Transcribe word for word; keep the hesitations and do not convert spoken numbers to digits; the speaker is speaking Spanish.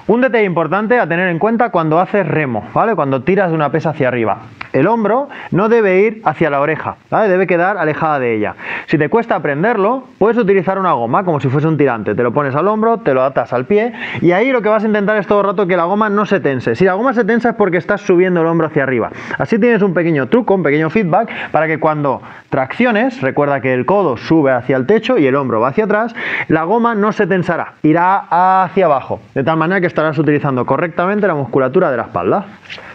Un detalle importante a tener en cuenta cuando haces remo, ¿vale? Cuando tiras de una pesa hacia arriba. El hombro no debe ir hacia la oreja, ¿vale? Debe quedar alejada de ella. Si te cuesta aprenderlo, puedes utilizar una goma como si fuese un tirante. Te lo pones al hombro, te lo atas al pie y ahí lo que vas a intentar es todo el rato que la goma no se tense. Si la goma se tensa es porque estás subiendo el hombro hacia arriba. Así tienes un pequeño truco, un pequeño feedback para que cuando tracciones, recuerda que el codo sube hacia el techo y el hombro va hacia atrás, la goma no se tensará, irá hacia abajo, de tal manera que estarás utilizando correctamente la musculatura de la espalda.